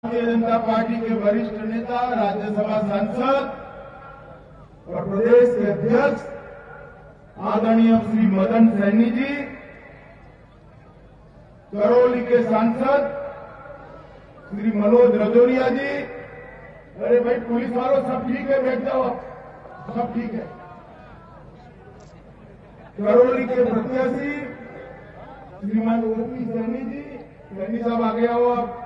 Bharatiya Janata party के वरिष्ठ नेता, राज्यसभा सांसद और प्रदेश के अध्यक्ष आदरणीय श्री मदन सैनी जी, करौली के सांसद श्री मनोज रजौरिया जी। अरे भाई पुलिस वालों, सब ठीक है, बैठ जाओ, सब ठीक है। करौली के प्रत्याशी श्रीमान ओपी सैनी जी, सैनी साहब आगे आओ आप।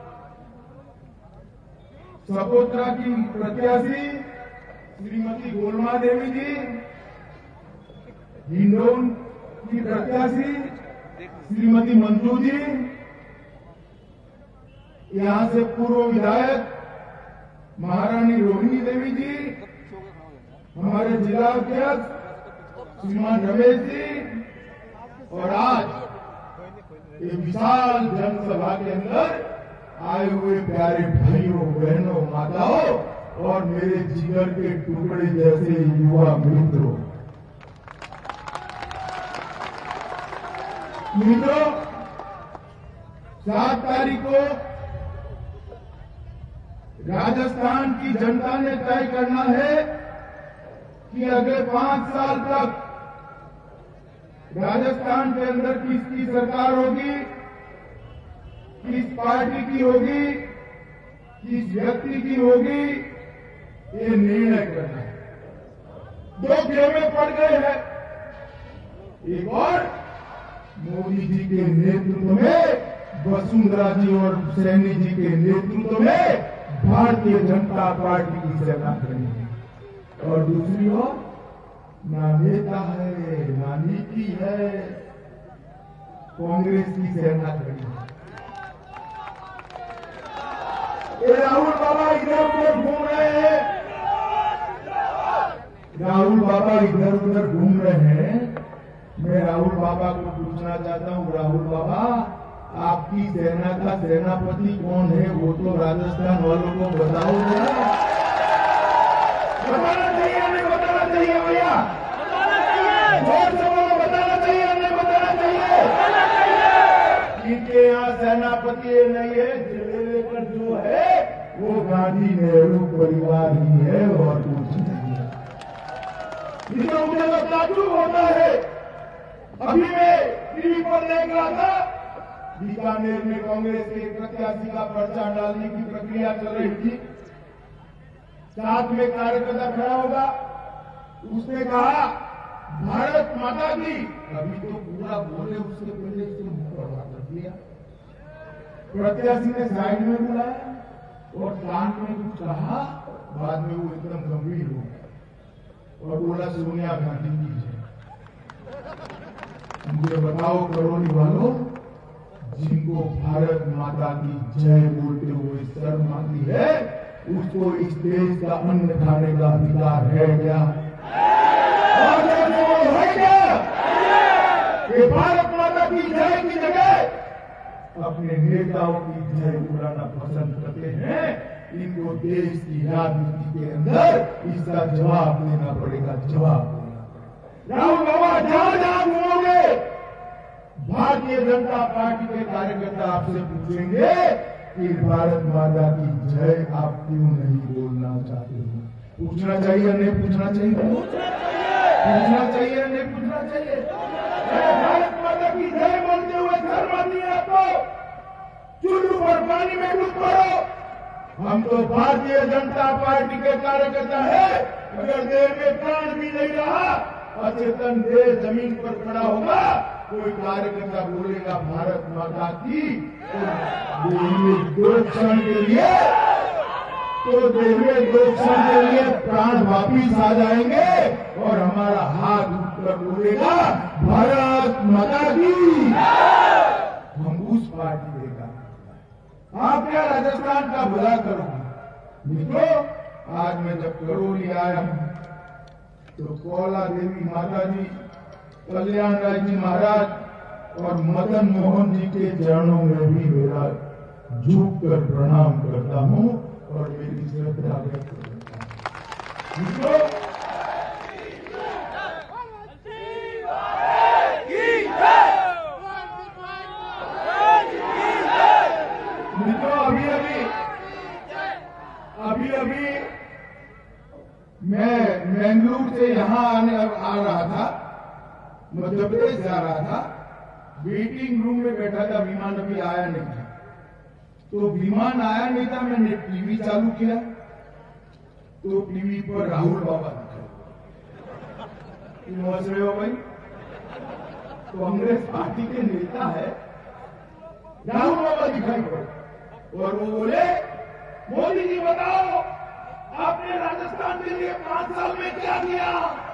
सपोत्रा की प्रत्याशी श्रीमती गोलमा देवी जी, हिंडौन की प्रत्याशी श्रीमती मंजू जी, यहां से पूर्व विधायक महारानी रोहिणी देवी जी, हमारे जिला अध्यक्ष श्रीमान रमेश जी, और आज ये विशाल जनसभा के अंदर आए हुए प्यारे भाइयों, बहनों, माताओं और मेरे जिगर के टुकड़े जैसे युवा मित्रों, मित्रों 7 तारीख को राजस्थान की जनता ने तय करना है कि अगले 5 साल तक राजस्थान के अंदर किसकी सरकार होगी, किस पार्टी की होगी, किस व्यक्ति की होगी, ये निर्णय करना है। 2 खेमे पड़ गए हैं। एक और मोदी जी के नेतृत्व में, वसुंधरा जी और सैनी जी के नेतृत्व में भारतीय जनता पार्टी की सेना खड़ी है, और दूसरी ओर ना नेता है ना नीति है, कांग्रेस की सेना खड़ी है। ये राहुल बाबा इधर उधर घूम रहे हैं, राहुल बाबा इधर उधर घूम रहे हैं। मैं राहुल बाबा को पूछना चाहता हूं, राहुल बाबा आपकी सेना का सेनापति कौन है, वो तो राजस्थान वालों को बताओ जरा। बताना चाहिए, नहीं बताना चाहिए भैया? जोर से बोलो, बताना चाहिए, नहीं बताना चाहिए? इनके यहाँ सेनापति नहीं है, जिले लेकर जो है वो गांधी नेहरू परिवार ही है और कुछ नहीं है। जिसमें मुझे तो ताज्जुब होता है। अभी मैं टीवी पर देख रहा था, बीकानेर में कांग्रेस के प्रत्याशी का पर्चा डालने की प्रक्रिया चल रही थी। साथ में कार्यकर्ता खड़ा होगा, उसने कहा भारत माता की, अभी तो पूरा बोले उसके पहले इससे मुंह पर बात कर दिया। प्रत्याशी ने साइड में बुलाया और कान में कुछ कहा, बाद में वो एकदम गंभीर हो गया और बोला सोनिया गांधी की जय। मुझे बताओ करौली वालों, जिनको भारत माता की जय बोलते हुए शर्म आती है, उसको इस देश का अन्न खाने का अधिकार है क्या? और है क्या? ये भारत माता की जय की जगह अपने नेताओं की जय बुलाना पसंद करते हैं। इनको देश की राजनीति के अंदर इसका जवाब देना पड़ेगा, जवाब देना पड़ेगा। राहुल बाबा जहां जहां घूमोगे, भारतीय जनता पार्टी के कार्यकर्ता आपसे पूछेंगे कि भारत माता की जय आप क्यों नहीं बोलना चाहते हो? पूछना चाहिए, नहीं पूछना चाहिए? पूछना चाहिए, नहीं पूछना चाहिए? भारत माता की जय बोलते हुए शर्म आती है आपको? चुल्लू पर पानी में डूब पड़ो। हम तो भारतीय जनता पार्टी के कार्यकर्ता है। अगर देह में प्राण भी नहीं रहा, अचेतन देह जमीन पर खड़ा होगा, कोई कार्यकर्ता बोलेगा भारत माता की, तो देह में 2 क्षण के लिए, तो देह में 2 क्षण के लिए प्राण वापिस आ जाएंगे और हमारा हाथ उठकर बोलेगा भारत माता की। हम उस पार्टी देगा। आप क्या राजस्थान का भला करोगे? मित्रों, आज मैं जब करौली आया हूं तो कौला देवी माता जी, कल्याण राय जी महाराज और मदन मोहन जी के चरणों में भी मेरा झुककर प्रणाम करता हूं और मेरी श्रद्धा व्यक्त करता हूं। मित्रों, अभी अभी मैं बेंगलुरु से यहाँ आ रहा था, मध्य प्रदेश जा रहा था। वेटिंग रूम में बैठा था, विमान अभी आया नहीं था। तो विमान आया नहीं था, मैंने टीवी चालू किया तो टीवी पर राहुल बाबा दिखा। समझ रहे हो भाई, कांग्रेस पार्टी के नेता है, राहुल बाबा दिखाई पड़े और वो बोले, मोदी जी बताओ आपने राजस्थान के लिए 5 साल में क्या किया।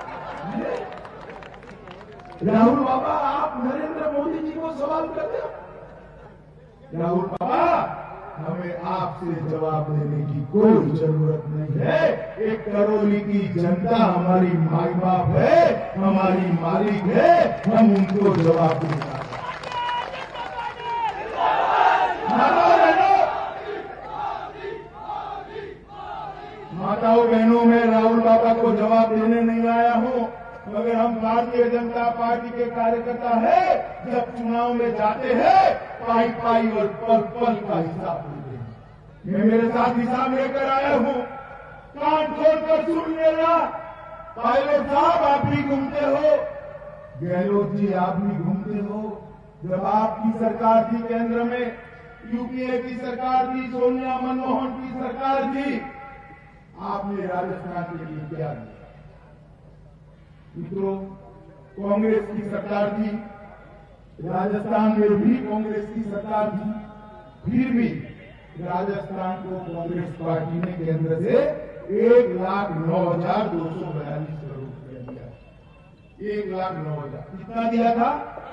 राहुल बाबा, आप नरेंद्र मोदी जी को सवाल करते हो। राहुल बाबा, हमें आपसे जवाब देने की कोई जरूरत नहीं है। एक करौली की जनता हमारी माई बाप है, हमारी मालिक है, हम उनको जवाब देंगे। माताओं बहनों, मैं राहुल बाबा को जवाब देने नहीं आया हूं, मगर हम भारतीय जनता पार्टी के कार्यकर्ता है, जब चुनाव में जाते हैं पाई पाई और पल पल का हिसाब लेते हैं। मैं मेरे साथ हिसाब लेकर आया हूं, कान खोलकर सुन लेना। पायलट साहब, आप भी घूमते हो, गहलोत जी आप भी घूमते हो। जब आपकी सरकार थी केंद्र में, यूपीए की सरकार थी, सोनिया मनमोहन की सरकार थी, आपने राजस्थान के लिए क्या किया? मित्रों, कांग्रेस की सरकार थी, राजस्थान में भी कांग्रेस की सरकार थी, फिर भी राजस्थान को कांग्रेस पार्टी ने केंद्र से 1,09,242 करोड़ रुपया दिया। 1,09,000 कितना दिया था?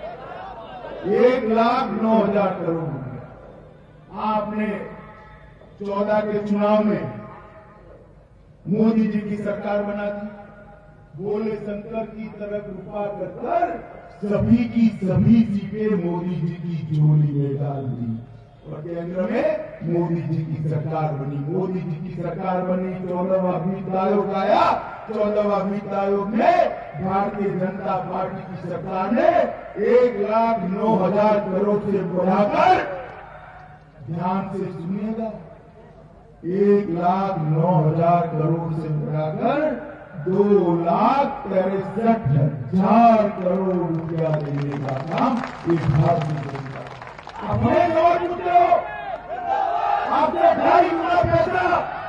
1,09,000 करोड़ रुपया। आपने 14 के चुनाव में मोदी जी की सरकार बना दी, बोले शंकर की तरह कृपा कर सभी की सभी सीटें मोदी जी की झोली में डाल दी और केंद्र में मोदी जी की सरकार बनी। मोदी जी की सरकार बनी, 14वां वित्त आयोग आया। 14वां वित्त आयोग में भारतीय जनता पार्टी की सरकार ने 1,09,000 करोड़ से बढ़ाकर, ध्यान से सुनिएगा, 1,09,000 करोड़ से बढ़ाकर 2,63,000 करोड़ रुपया देने का काम इस भारतीय जनता। अपने और पूछते हो, आपसे 2.5 गुना पैसा,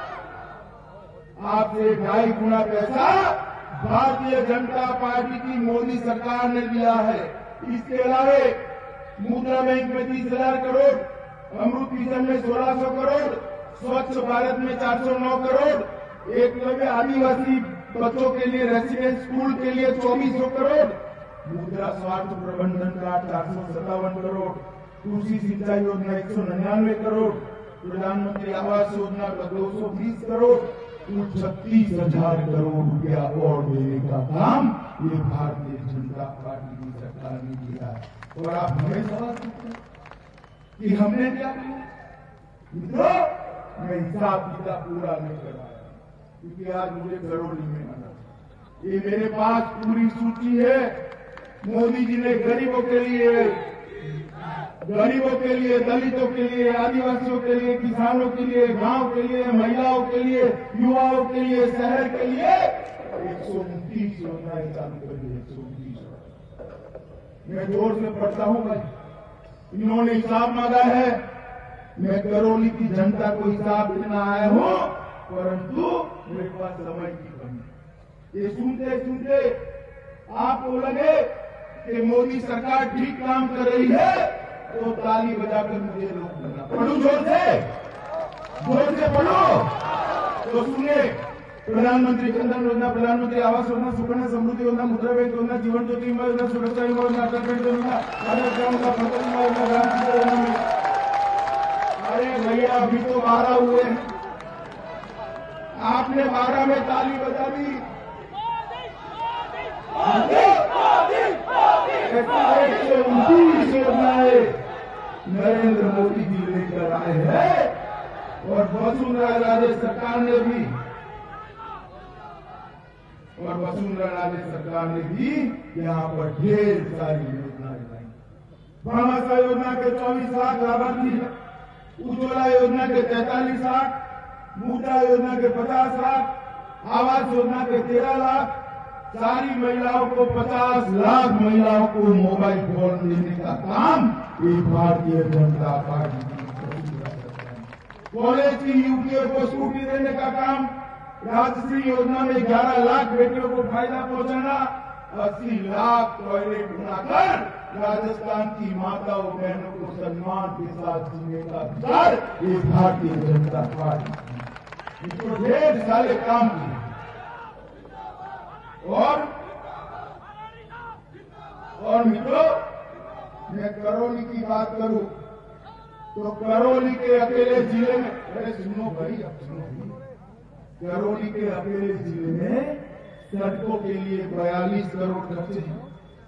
आपसे 2.5 गुना पैसा भारतीय जनता पार्टी की मोदी सरकार ने दिया है। इसके अलावा मुद्रा बैंक में 30,000 करोड़, अमृत मिशन में 1,600 करोड़, स्वच्छ भारत में 409 करोड़, एकलव्य आदिवासी बच्चों के लिए रेसिडेंस स्कूल के लिए 2,400 करोड़, मुद्रा स्वास्थ्य प्रबंधन का 457 करोड़, कृषि सिंचाई योजना 199 करोड़, प्रधानमंत्री आवास योजना का 220 करोड़, कुल 36,000 करोड़ रुपया और देने का काम ये भारतीय जनता पार्टी की सरकार ने किया है। और आप हमें सवाल पूछते हैं कि हमने क्या किया? मित्रों, मैं हिसाब किताब पूरा नहीं कर पाया क्योंकि आज मुझे करौली में आना। ये मेरे पास पूरी सूची है। मोदी जी ने गरीबों के लिए, दलितों के लिए, आदिवासियों के लिए, किसानों के लिए, गांव के लिए, महिलाओं के लिए, युवाओं के लिए, शहर के लिए 129 योजनाएं चालू कर दी। 129। मैं जोर से पढ़ता हूं भाई, इन्होंने हिसाब मांगा है, मैं करौली की जनता को हिसाब देना आया हूं, परंतु मेरे पास समय की कमी। ये सुनते सुनते आपको लगे कि मोदी सरकार ठीक काम कर रही है तो ताली बजाकर मुझे रोक देना। पढ़ो जोर से पढ़ो तो सुनिए। प्रधानमंत्री जनधन योजना, प्रधानमंत्री आवास योजना, सुकन्या समृद्धि योजना, मुद्रा बैंक योजना, जीवन ज्योति बीमा योजना, सुरक्षा बीमा योजना, अटल पेंशन योजना, फसल बीमा योजना, ग्राम योजना। अरे भैया, अभी तो 12 हुए हैं, आपने 12 में ताली बजा दी। योजनाएं नरेंद्र मोदी जी लेकर आए हैं और वसुंधरा राजे सरकार ने भी यहाँ पर ढेर सारी योजनाएं लाई। भामाशाह योजना के 24 लाख लाभार्थी है, उज्ज्वला योजना के 43 लाख, मुद्रा योजना के 50 लाख, आवास योजना के 13 लाख, सारी महिलाओं को 50 लाख महिलाओं को मोबाइल फोन देने का काम ये भारतीय जनता पार्टी की। कॉलेज की युवतियों को स्कूटी देने का काम, राजश्री योजना में 11 लाख बेटियों को फायदा पहुंचाना, 80 लाख टॉयलेट बनाकर राजस्थान की माताओं बहनों को सम्मान के साथ जीने का अधिकार ये भारतीय जनता पार्टी इसको ढेर सारे काम किए। और मित्रों, मैं करौली की बात करूं तो करौली के अकेले जिले में, अरे सुनो भाई, अब सुनो, करौली के अकेले जिले में सड़कों के लिए 42 करोड़ खर्चे हैं।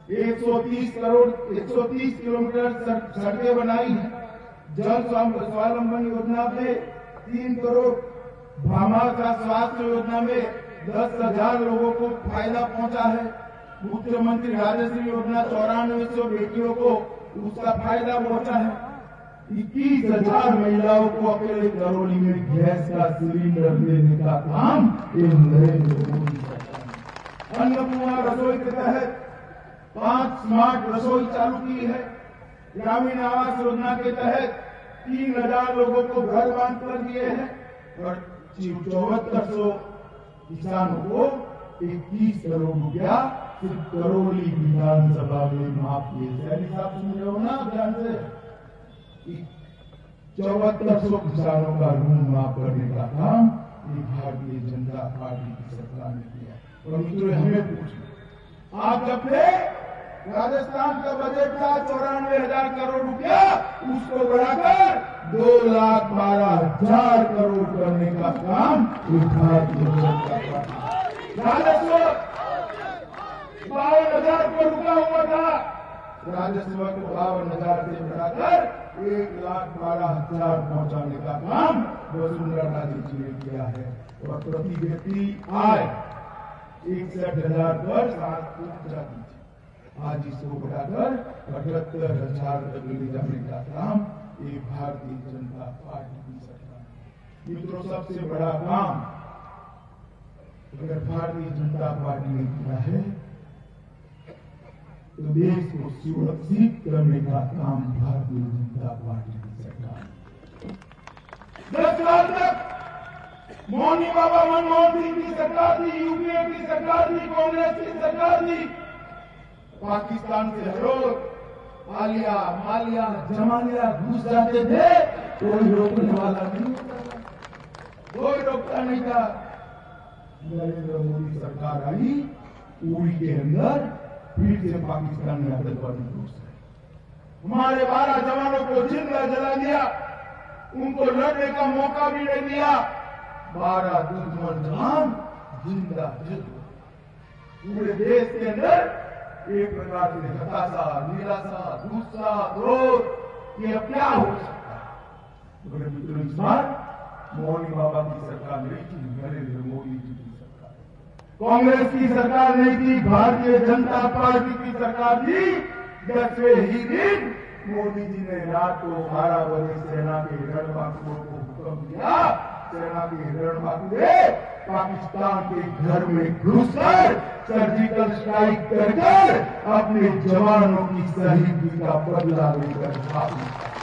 130 किलोमीटर सड़कें बनाई है। जल स्वावलंबन योजना में 3 करोड़, भामाशाह स्वास्थ्य योजना में 10,000 लोगों को फायदा पहुंचा है। मुख्यमंत्री राजश्री योजना 9400 बेटियों को उसका फायदा पहुंचा है। 21,000 महिलाओं को अकेले करौली में गैस का सिलेंडर देने का काम नरेंद्र मोदी सरकार। अन्नपूर्णा रसोई के तहत 5 स्मार्ट रसोई चालू की है। ग्रामीण आवास योजना के तहत 3,000 लोगों को घर बांध कर दिए हैं और 7400 किसानों को 21 करोड़ रुपया सिर्फ करौली विधानसभा में माफ किए। सैनी साहब सुन रहे हो ना ध्यान से? 7400 किसानों का ऋण माफ करने का काम ये भारतीय जनता पार्टी की सरकार ने किया। और मित्रों, हमें पूछना, आप जब थे राजस्थान का बजट था 94,000 करोड़ रुपया, उसको बढ़ाकर 2,12,000 करोड़ करने का काम भारतीय जनता पार्टी। राजस्व 52,000 पर रुका हुआ था, राजस्व को 52,000 से बढ़ाकर 1,12,000 पहुंचाने का काम वसुंधरा जी ने किया है। और प्रति व्यक्ति आय 61,000 पर 7 आज इसको बढ़ाकर 78,000 तक ले जाने का काम ये भारतीय जनता पार्टी की सरकार। मित्रों, सबसे बड़ा काम अगर भारतीय जनता पार्टी ने किया है तो देश को सुरक्षित करने का काम भारतीय जनता पार्टी की सरकार। 10 साल तक मोदी बाबा मनमोहन सिंह की सरकार थी, यूपीए की सरकार थी, कांग्रेस की सरकार थी। पाकिस्तान से रोज आलिया मालिया जमालिया घुस जाते थे, कोई रोकने वाला नहीं था, कोई रोकता नहीं था। नरेंद्र मोदी सरकार आई, उड़ी के अंदर फिर से पाकिस्तान में आतंकवादी घुस गए। हमारे 12 जवानों को जिंदा जला दिया, उनको लड़ने का मौका भी नहीं दिया। 12 दुश्मन जवान जिंदा जल गए। पूरे देश के अंदर एक प्रकार से हताशा, निराशा, गुस्सा, क्रोध, ये अब क्या हो सकता है? तो मित्रों, इस बार मोदी बाबा की सरकार नहीं थी, नरेंद्र मोदी जी की सरकार, कांग्रेस की सरकार नहीं थी, भारतीय जनता पार्टी की सरकार थी। 10वें ही दिन मोदी जी ने रात को 12 बजे सेना के रणबांकुओं को हुक्म दिया, सेना के रणबांकुए पाकिस्तान के घर में घुसकर सर्जिकल स्ट्राइक कर अपने जवानों की शहीदी का बदला लेकर भागी।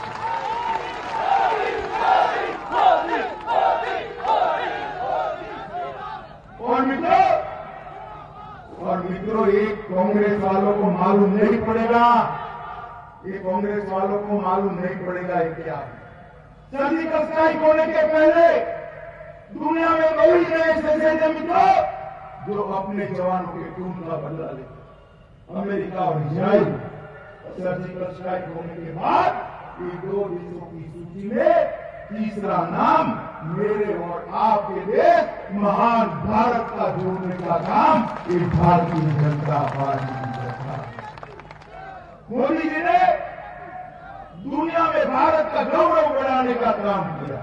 और मित्रों, एक कांग्रेस वालों को मालूम नहीं पड़ेगा, ये कांग्रेस वालों को मालूम नहीं पड़ेगा ये क्या है। सर्जिकल स्ट्राइक होने के पहले दुनिया में कोई नहीं ऐसे मित्रों जो अपने जवानों के खून का बदला ले। अमेरिका और इजराइल सर्जिकल स्ट्राइक होने के बाद ये 2 देशों की सूची में तीसरा नाम मेरे और आपके देश महान भारत का जोड़ने का काम ये भारतीय जनता पार्टी की सरकार। मोदी जी ने दुनिया में भारत का गौरव बढ़ाने का काम किया।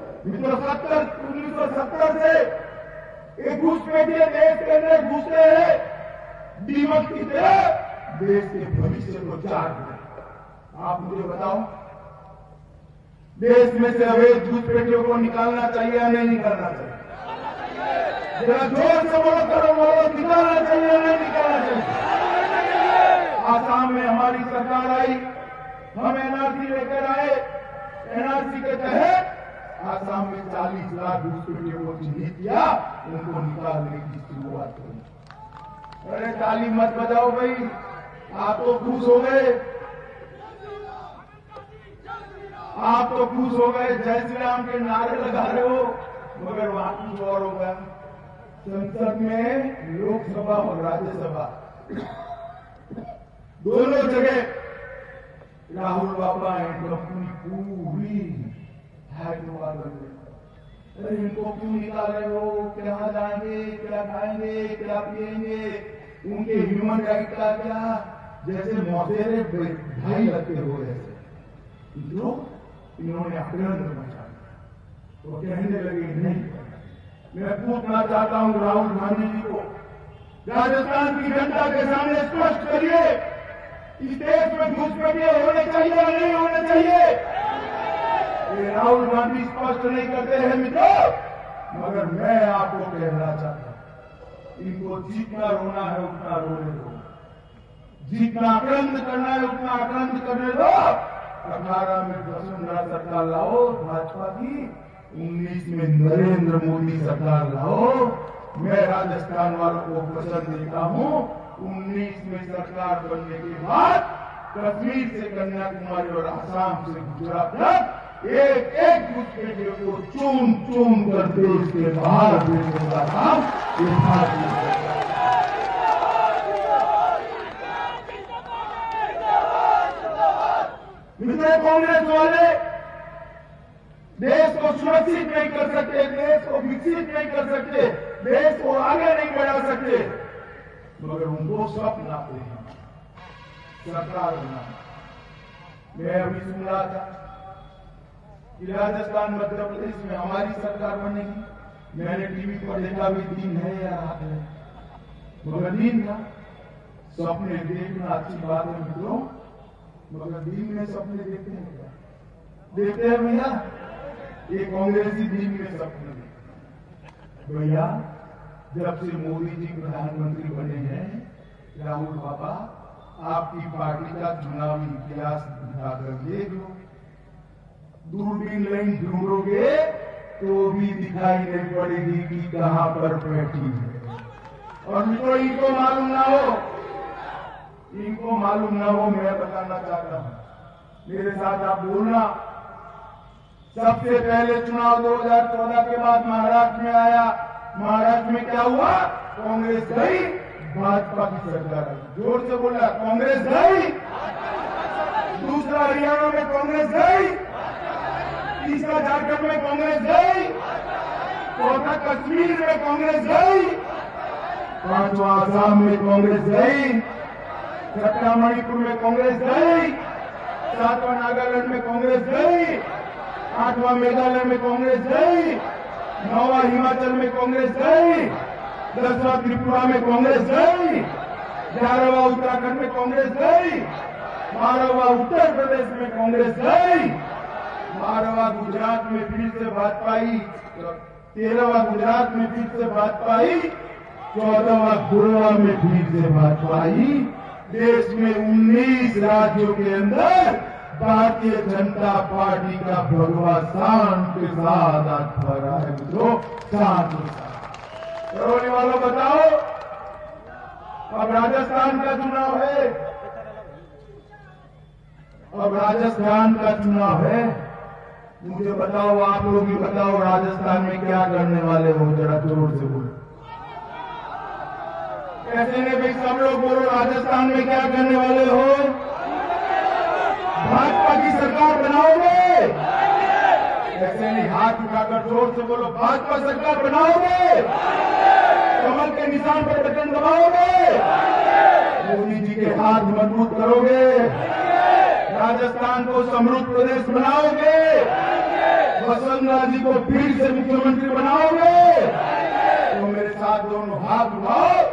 1970 से एक घुसपैठिए देश के अंदर घुसते हैं, दीमक की तरह देश के भविष्य को चाट रहे। आप मुझे बताओ, देश में से अवैध घुसपैठियों को निकालना चाहिए या नहीं निकालना चाहिए? जरा जोर से बोलो, करो बोलो, निकालना चाहिए या नहीं निकालना चाहिए? आसाम में हमारी सरकार आई, हम एनआरसी लेकर आए। एनआरसी के तहत आसाम में 40 लाख घुसपैठियों को चिन्हित किया, उनको निकालने की शुरुआत हुई। अरे ताली मत बजाओ भाई, आप तो खुश हो गए, आप तो खुश हो गए, जय श्री राम के नारे लगा रहे हो, मगर वहां कुछ और होगा। संसद में लोकसभा और राज्यसभा दोनों जगह राहुल बाबा एंड कंपनी पूरी हैदराबाद बन गई। अरे इनको क्यों निकाल रहे हो? क्या जाएंगे, क्या खाएंगे, क्या पिएंगे, उनके ह्यूमन राइट का क्या? जैसे मौतेरे भाई लगते हो ऐसे लोग, इन्होंने आक्रमण मचा दिया। तो कहने लगे नहीं, मैं पूछना चाहता हूं राहुल गांधी जी को, राजस्थान की जनता के सामने स्पष्ट करिए, इस देश में घुसपैठिए होने चाहिए या नहीं होने चाहिए? ये राहुल गांधी स्पष्ट नहीं करते हैं मित्रों, मगर मैं आपको कहना चाहता हूं, इनको जितना रोना है उतना रोने दो, जितना आक्रमण करना है उतना आक्रमण करने दो। 18 में वसुंधरा सरकार लाओ भाजपा की, 19 में नरेंद्र मोदी सरकार लाओ। मैं राजस्थान वालों को पसंद देता हूं। 19 में सरकार बनने के बाद कश्मीर से कन्याकुमारी और आसाम से गुजरात तक एक एक घुसपैठियों को चूम चूम कर देश के बाहर भेजने का काम ये भारतीय मित्र। कांग्रेस वाले देश को सुरक्षित नहीं कर सकते, देश को विकसित नहीं कर सकते, देश को आगे नहीं बढ़ा सकते, मगर उनको स्वप्न आते हैं सरकार बना। मैं अभी सुन रहा था कि राजस्थान मध्य प्रदेश में हमारी सरकार बनेगी। मैंने टीवी पर देखा भी दिन है या रात है, मगर दिन था। सपने देखना अच्छी बात है मित्रों, मगर दिन में सपने देखते हैं क्या? देखते हैं भैया? ये कांग्रेसी दिन में सपने देखते। भैया जब से मोदी जी प्रधानमंत्री बने हैं, राहुल बाबा आपकी पार्टी का चुनावी इतिहास दिखाकर देख लो, दूरबीन लाइन ढूंढोगे तो भी दिखाई नहीं पड़ेगी कि कहां पर बैठी है। और मित्रों इनको मालूम ना हो, इनको मालूम ना हो, मैं बताना चाहता हूं, मेरे साथ आप बोलना। सबसे पहले चुनाव 2014 के बाद महाराष्ट्र में आया। महाराष्ट्र में क्या हुआ? कांग्रेस गई, भाजपा की सरकार आई। जोर से बोला, कांग्रेस गई। दूसरा हरियाणा में कांग्रेस गई, तीसरा झारखंड में कांग्रेस गई, चौथा कश्मीर में कांग्रेस गई, पांचवा आसाम में कांग्रेस गई, छठा मणिपुर में कांग्रेस गई, सातवां नागालैंड में कांग्रेस गई, आठवां मेघालय में कांग्रेस गई, नौवां हिमाचल में कांग्रेस गई, 10वां त्रिपुरा में कांग्रेस गई, 11वां उत्तराखंड में कांग्रेस गई, 12वां उत्तर प्रदेश में कांग्रेस गई, 12वां गुजरात में फिर से भाजपा आई, 13वां गुजरात में फिर से भाजपा आई, 14वां गोवा में फिर से भाजपा आई। देश में 19 राज्यों के अंदर भारतीय जनता पार्टी का भगवा शान के साथ आज फहरा है मित्रों, शान के साथ। करोने वालों बताओ, अब राजस्थान का चुनाव है, अब राजस्थान का चुनाव है। मुझे बताओ, आप लोग ही बताओ, राजस्थान में क्या करने वाले हो? जरा जोर से बोलो। ऐसे नहीं भाई, सब लोग बोलो, राजस्थान में क्या करने वाले हो? भाजपा की सरकार बनाओगे? ऐसे नहीं, हाथ उठाकर जोर से बोलो, भाजपा सरकार बनाओगे? कमल के निशान पर बटन दबाओगे? मोदी जी के हाथ मजबूत करोगे? राजस्थान को समृद्ध प्रदेश बनाओगे? वसुंधरा जी को फिर से मुख्यमंत्री बनाओगे? तो मेरे साथ दोनों हाथ उठाओ,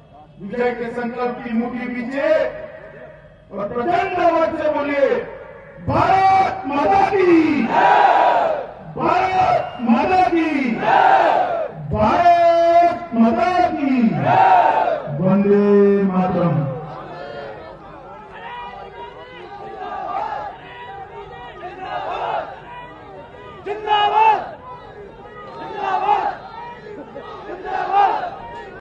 विजय के संकल्प की मुट्ठी पीछे और प्रचंड आवाज से बोलिए, भारत माता की, भारत माता की, भारत माता की, वंदे मातरम। जिंदाबाद